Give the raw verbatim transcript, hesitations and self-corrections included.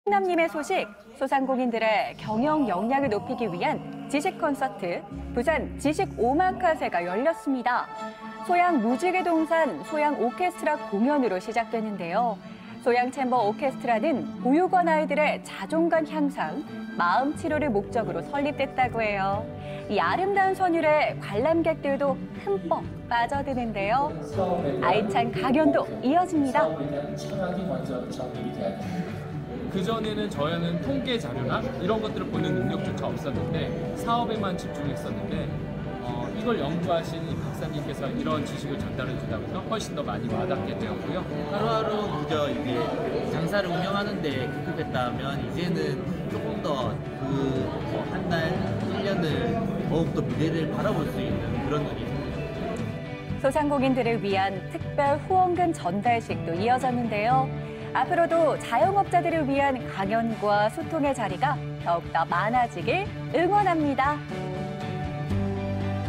충남님의 소식, 소상공인들의 경영 역량을 높이기 위한 지식 콘서트, 부산 지식 오마카세가 열렸습니다. 소양 무지개 동산 소양 오케스트라 공연으로 시작되는데요. 소양 챔버 오케스트라는 보육원 아이들의 자존감 향상, 마음 치료를 목적으로 설립됐다고 해요. 이 아름다운 선율에 관람객들도 흠뻑 빠져드는데요. 알찬 강연도 이어집니다. 그전에는 저희는 통계 자료나 이런 것들을 보는 능력조차 없었는데 사업에만 집중했었는데 어, 이걸 연구하신 이 박사님께서 이런 지식을 전달해 주다 보니까 훨씬 더 많이 와닿게 되었고요. 하루하루 그저 이제 장사를 운영하는데 급급했다면 이제는 조금 더 그 한 달, 일 년을 더욱더 미래를 바라볼 수 있는 그런 눈이 있습니다. 소상공인들을 위한 특별 후원금 전달식도 이어졌는데요. 앞으로도 자영업자들을 위한 강연과 소통의 자리가 더욱더 많아지길 응원합니다.